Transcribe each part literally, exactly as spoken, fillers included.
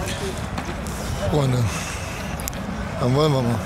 Freunde, dann wollen wir mal.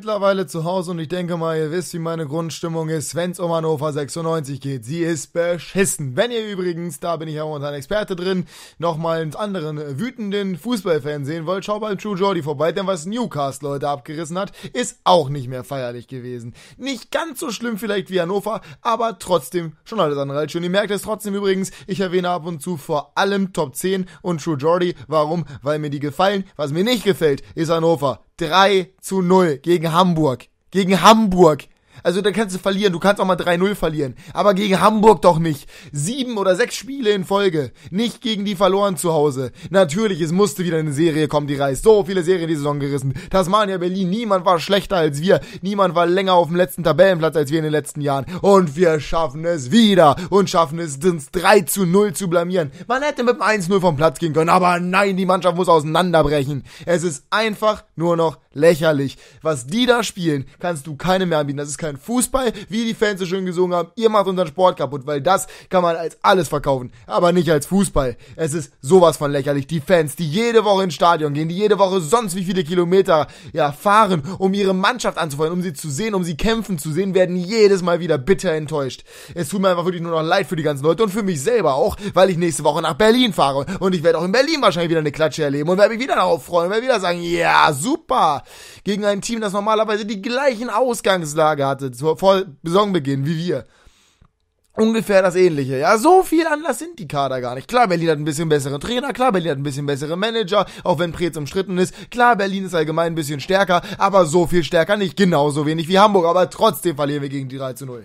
mittlerweile zu Hause und ich denke mal, ihr wisst, wie meine Grundstimmung ist, wenn es um Hannover sechsundneunzig geht. Sie ist beschissen. Wenn ihr übrigens, da bin ich ja momentan Experte drin, nochmal einen anderen wütenden Fußballfan sehen wollt, schaut beim True Jordi vorbei, denn was Newcastle heute abgerissen hat, ist auch nicht mehr feierlich gewesen. Nicht ganz so schlimm vielleicht wie Hannover, aber trotzdem schon alles andere als schön. Ihr merkt es trotzdem übrigens, ich erwähne ab und zu vor allem Top zehn und True Jordi. Warum? Weil mir die gefallen. Was mir nicht gefällt, ist Hannover. drei zu null gegen Hamburg. Gegen Hamburg. Also da kannst du verlieren, du kannst auch mal drei null verlieren. Aber gegen Hamburg doch nicht. Sieben oder sechs Spiele in Folge. Nicht gegen die verloren zu Hause. Natürlich, es musste wieder eine Serie kommen, die reißt. So viele Serien die Saison gerissen. Tasmania Berlin, niemand war schlechter als wir. Niemand war länger auf dem letzten Tabellenplatz als wir in den letzten Jahren. Und wir schaffen es wieder. Und schaffen es, uns drei zu null zu blamieren. Man hätte mit dem eins null vom Platz gehen können. Aber nein, die Mannschaft muss auseinanderbrechen. Es ist einfach nur noch lächerlich. Was die da spielen, kannst du keinem mehr anbieten. Das ist kein Fußball, wie die Fans so schön gesungen haben. Ihr macht unseren Sport kaputt, weil das kann man als alles verkaufen, aber nicht als Fußball. Es ist sowas von lächerlich. Die Fans, die jede Woche ins Stadion gehen, die jede Woche sonst wie viele Kilometer ja fahren, um ihre Mannschaft anzufeuern, um sie zu sehen, um sie kämpfen zu sehen, werden jedes Mal wieder bitter enttäuscht. Es tut mir einfach wirklich nur noch leid für die ganzen Leute und für mich selber auch, weil ich nächste Woche nach Berlin fahre und ich werde auch in Berlin wahrscheinlich wieder eine Klatsche erleben und werde mich wieder darauf freuen und werde wieder sagen, ja, super, gegen ein Team, das normalerweise die gleichen Ausgangslage hatte vor Saisonbeginn wie wir. Ungefähr das Ähnliche. Ja, so viel anders sind die Kader gar nicht. Klar, Berlin hat ein bisschen bessere Trainer, klar, Berlin hat ein bisschen bessere Manager, auch wenn Preetz umstritten ist. Klar, Berlin ist allgemein ein bisschen stärker, aber so viel stärker nicht. Genauso wenig wie Hamburg, aber trotzdem verlieren wir gegen die drei zu null.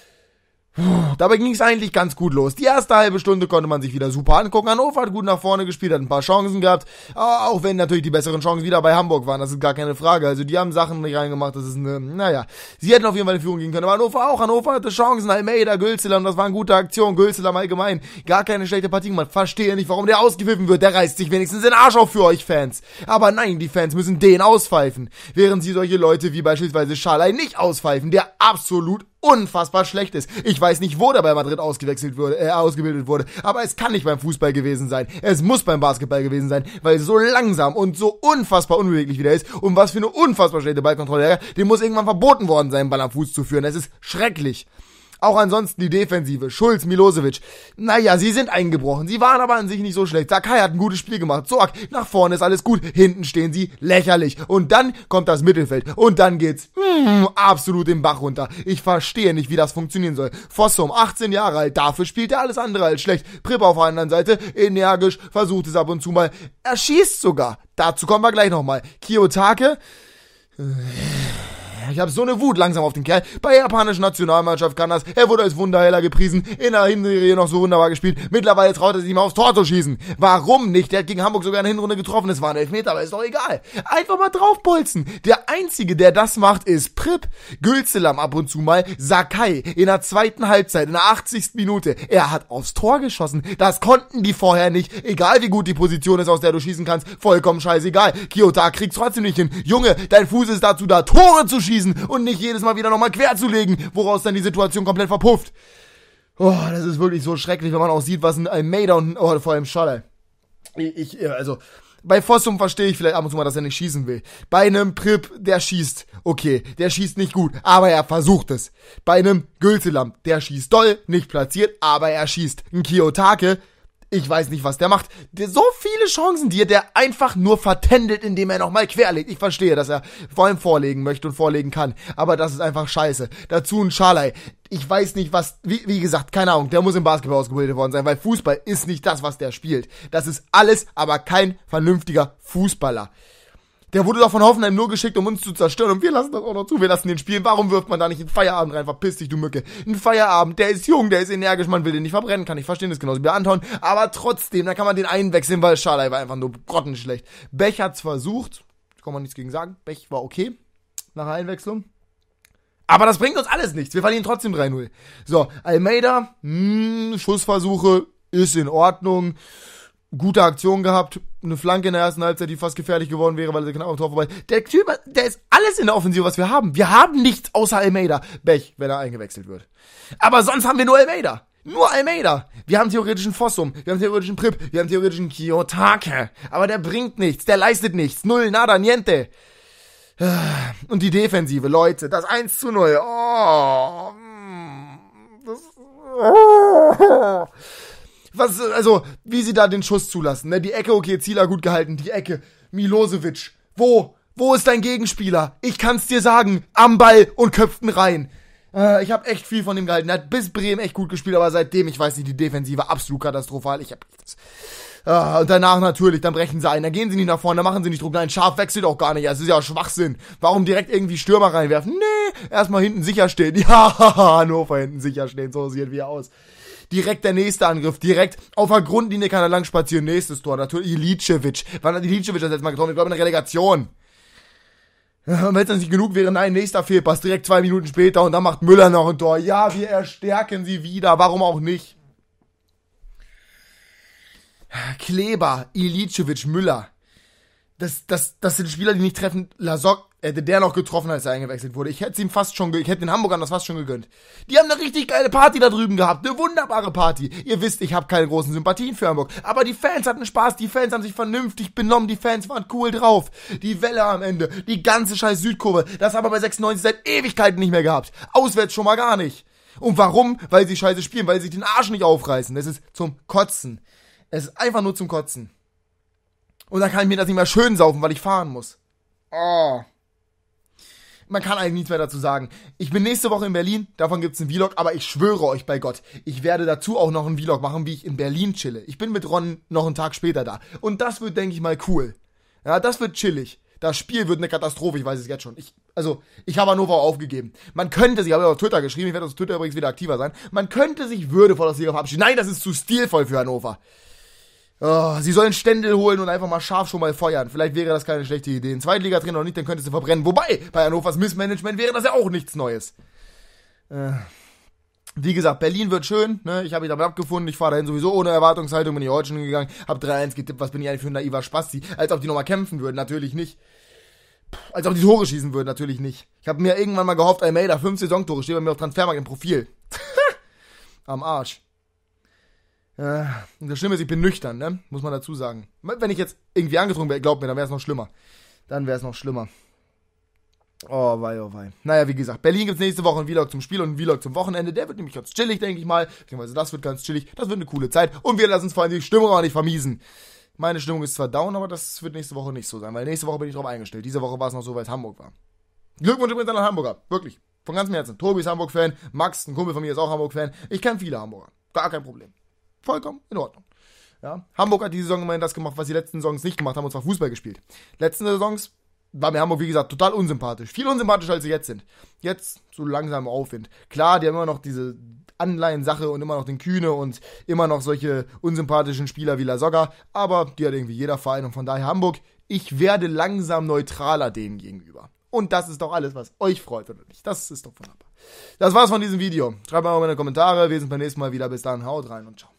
Dabei ging es eigentlich ganz gut los. Die erste halbe Stunde konnte man sich wieder super angucken. Hannover hat gut nach vorne gespielt, hat ein paar Chancen gehabt. Auch wenn natürlich die besseren Chancen wieder bei Hamburg waren, das ist gar keine Frage. Also die haben Sachen nicht reingemacht, das ist eine, naja. Sie hätten auf jeden Fall in Führung gehen können, aber Hannover auch. Hannover hatte Chancen, Almeida, Gülselam, das war eine gute Aktion. Gülselam allgemein, gar keine schlechte Partie gemacht. Verstehe nicht, warum der ausgepfiffen wird. Der reißt sich wenigstens den Arsch auf für euch Fans. Aber nein, die Fans müssen den auspfeifen. Während sie solche Leute wie beispielsweise Schalay nicht auspfeifen, der absolut unfassbar schlecht ist. Ich weiß nicht, wo der bei Madrid ausgewechselt wurde, äh, ausgebildet wurde, aber es kann nicht beim Fußball gewesen sein. Es muss beim Basketball gewesen sein, weil es so langsam und so unfassbar unbeweglich wieder ist und was für eine unfassbar schlechte Ballkontrolle, dem muss irgendwann verboten worden sein, Ball am Fuß zu führen. Es ist schrecklich. Auch ansonsten die Defensive, Schulz, Milosevic, naja, sie sind eingebrochen, sie waren aber an sich nicht so schlecht. Sakai hat ein gutes Spiel gemacht, Zorc, nach vorne ist alles gut, hinten stehen sie lächerlich. Und dann kommt das Mittelfeld und dann geht's mm, absolut den Bach runter. Ich verstehe nicht, wie das funktionieren soll. Fossum, achtzehn Jahre alt, dafür spielt er alles andere als schlecht. Pripp auf der anderen Seite, energisch, versucht es ab und zu mal, er schießt sogar. Dazu kommen wir gleich nochmal. Kiyotake, ich habe so eine Wut langsam auf den Kerl. Bei der japanischen Nationalmannschaft kann das. Er wurde als Wunderheiler gepriesen. In der Hinserie noch so wunderbar gespielt. Mittlerweile traut er sich nicht mehr aufs Tor zu schießen. Warum nicht? Der hat gegen Hamburg sogar in der Hinrunde getroffen. Es war ein Elfmeter, aber ist doch egal. Einfach mal draufbolzen. Der Einzige, der das macht, ist Pripp. Gülselam ab und zu mal. Sakai in der zweiten Halbzeit, in der achtzigsten Minute. Er hat aufs Tor geschossen. Das konnten die vorher nicht. Egal wie gut die Position ist, aus der du schießen kannst. Vollkommen scheißegal. Kiyotake kriegt's trotzdem nicht hin. Junge, dein Fuß ist dazu da, Tore zu schießen. Und nicht jedes Mal wieder nochmal quer zu legen, woraus dann die Situation komplett verpufft. Oh, das ist wirklich so schrecklich, wenn man auch sieht, was ein Almeida und, oh, vor allem Schalay. Ich, ich, also, bei Fossum verstehe ich vielleicht ab und zu mal, dass er nicht schießen will. Bei einem Pripp, der schießt, okay, der schießt nicht gut, aber er versucht es. Bei einem Gülselam, der schießt doll, nicht platziert, aber er schießt. Ein Kiyotake, ich weiß nicht, was der macht. Der, so viele Chancen, die er der einfach nur vertändelt, indem er nochmal querlegt. Ich verstehe, dass er vor allem vorlegen möchte und vorlegen kann. Aber das ist einfach scheiße. Dazu ein Schalay. Ich weiß nicht, was, wie, wie gesagt, keine Ahnung, der muss im Basketball ausgebildet worden sein, weil Fußball ist nicht das, was der spielt. Das ist alles, aber kein vernünftiger Fußballer. Der wurde doch von Hoffenheim nur geschickt, um uns zu zerstören. Und wir lassen das auch noch zu. Wir lassen den spielen. Warum wirft man da nicht einen Feierabend rein? Verpiss dich, du Mücke. Ein Feierabend, der ist jung, der ist energisch. Man will den nicht verbrennen. Kann ich verstehen, das ist genauso wie bei Anton. Aber trotzdem, da kann man den einwechseln, weil Schalay war einfach nur grottenschlecht. Bech hat's versucht. Kann man nichts gegen sagen. Bech war okay. Nach der Einwechslung. Aber das bringt uns alles nichts. Wir verlieren trotzdem drei null. So, Almeida, mh, Schussversuche, ist in Ordnung. Gute Aktion gehabt, eine Flanke in der ersten Halbzeit, die fast gefährlich geworden wäre, weil er knapp am Tor vorbei. Der Typ, der ist alles in der Offensive, was wir haben. Wir haben nichts außer Almeida. Bech, wenn er eingewechselt wird. Aber sonst haben wir nur Almeida. Nur Almeida. Wir haben theoretisch einen Fossum, wir haben theoretisch einen Pripp, wir haben theoretisch einen Kiyotake. Aber der bringt nichts, der leistet nichts. Null, nada, niente. Und die Defensive, Leute, das eins zu null. Oh. Das, oh. Was, also, wie sie da den Schuss zulassen. Ne? Die Ecke, okay, Zieler gut gehalten. Die Ecke, Milosevic. Wo? Wo ist dein Gegenspieler? Ich kann's dir sagen. Am Ball und köpften rein. Äh, ich habe echt viel von ihm gehalten. Er hat bis Bremen echt gut gespielt, aber seitdem, ich weiß nicht, die Defensive absolut katastrophal. Ich hab das. Uh, und danach natürlich, dann brechen sie ein, dann gehen sie nicht nach vorne, dann machen sie nicht Druck. Nein, Scharf wechselt auch gar nicht, das ist ja Schwachsinn. Warum direkt irgendwie Stürmer reinwerfen? Nee, erstmal hinten sicher stehen. Ja, Hannover hinten sicher stehen, so sieht wir aus. Direkt der nächste Angriff, direkt auf der Grundlinie kann er lang spazieren, nächstes Tor, natürlich Ilicevic. Wann hat Ilicevic das jetzt mal getroffen? Ich glaube in der Relegation. Und wenn es dann nicht genug wäre, nein, nächster Fehlpass, direkt zwei Minuten später und dann macht Müller noch ein Tor. Ja, wir erstärken sie wieder, warum auch nicht? Kleber, Ilicevic, Müller. Das, das, das sind Spieler, die nicht treffen. Lasogga hätte der noch getroffen, als er eingewechselt wurde. Ich hätte es ihm fast schon, ich hätte den Hamburgern das fast schon gegönnt. Die haben eine richtig geile Party da drüben gehabt. Eine wunderbare Party. Ihr wisst, ich habe keine großen Sympathien für Hamburg. Aber die Fans hatten Spaß. Die Fans haben sich vernünftig benommen. Die Fans waren cool drauf. Die Welle am Ende. Die ganze scheiß Südkurve. Das haben wir bei sechsundneunzig seit Ewigkeiten nicht mehr gehabt. Auswärts schon mal gar nicht. Und warum? Weil sie scheiße spielen. Weil sie sich den Arsch nicht aufreißen. Das ist zum Kotzen. Es ist einfach nur zum Kotzen. Und dann kann ich mir das nicht mehr schön saufen, weil ich fahren muss. Oh. Man kann eigentlich nichts mehr dazu sagen. Ich bin nächste Woche in Berlin, davon gibt's einen Vlog, aber ich schwöre euch bei Gott, ich werde dazu auch noch einen Vlog machen, wie ich in Berlin chille. Ich bin mit Ron noch einen Tag später da. Und das wird, denke ich mal, cool. Ja, das wird chillig. Das Spiel wird eine Katastrophe, ich weiß es jetzt schon. Ich, also, ich habe Hannover aufgegeben. Man könnte sich, ich habe ja auf Twitter geschrieben, ich werde auf Twitter übrigens wieder aktiver sein, man könnte sich würdevoll aus der Liga verabschieden. Nein, das ist zu stilvoll für Hannover. Oh, sie sollen Ständel holen und einfach mal scharf schon mal feuern. Vielleicht wäre das keine schlechte Idee. Ein Zweitligatrainer noch nicht, dann könntest du verbrennen. Wobei, bei Hannovers Missmanagement wäre das ja auch nichts Neues. Äh, wie gesagt, Berlin wird schön. Ne? Ich habe mich damit abgefunden. Ich fahre dahin sowieso ohne Erwartungshaltung. Bin ich heute schon gegangen. Hab drei eins getippt. Was bin ich eigentlich für ein naiver Spasti? Als ob die nochmal kämpfen würden. Natürlich nicht. Puh, als ob die Tore schießen würden. Natürlich nicht. Ich habe mir irgendwann mal gehofft, Almeida, fünf Saisontore. Steht bei mir auf Transfermarkt im Profil. Am Arsch. Ja, und das Schlimme ist, ich bin nüchtern, ne? Muss man dazu sagen. Wenn ich jetzt irgendwie angetrunken wäre, glaubt mir, dann wäre es noch schlimmer. Dann wäre es noch schlimmer. Oh, wei, oh, wei. Naja, wie gesagt, Berlin gibt's nächste Woche einen Vlog zum Spiel und einen Vlog zum Wochenende. Der wird nämlich ganz chillig, denke ich mal. Beziehungsweise das wird ganz chillig. Das wird eine coole Zeit. Und wir lassen uns vor allem die Stimmung auch nicht vermiesen. Meine Stimmung ist zwar down, aber das wird nächste Woche nicht so sein, weil nächste Woche bin ich drauf eingestellt. Diese Woche war es noch so, weil es Hamburg war. Glückwunsch übrigens an den Hamburger. Wirklich. Von ganzem Herzen. Tobi ist Hamburg-Fan. Max, ein Kumpel von mir, ist auch Hamburg-Fan. Ich kenne viele Hamburger. Gar kein Problem. Vollkommen in Ordnung. Ja. Hamburg hat diese Saison immerhin das gemacht, was die letzten Saisons nicht gemacht haben, und zwar Fußball gespielt. Letzten Saisons war mir Hamburg, wie gesagt, total unsympathisch. Viel unsympathischer, als sie jetzt sind. Jetzt so langsam Aufwind. Klar, die haben immer noch diese Anleihen-Sache und immer noch den Kühne und immer noch solche unsympathischen Spieler wie Lasogga, aber die hat irgendwie jeder Verein und von daher Hamburg, ich werde langsam neutraler denen gegenüber. Und das ist doch alles, was euch freut, oder nicht? Das ist doch wunderbar. Das war's von diesem Video. Schreibt mal in die Kommentare. Wir sind beim nächsten Mal wieder. Bis dann. Haut rein und ciao.